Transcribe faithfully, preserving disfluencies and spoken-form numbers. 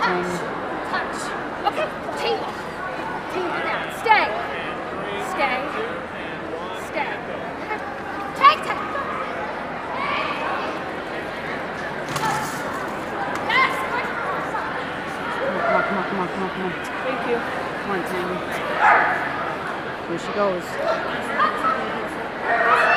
Tangy. Touch. Okay, team. Team down. Stay. Stay. Stay. Take, take. Yes. Come on, come on, come on, come on, come on. Thank you. Come on, Tangy. Here she goes.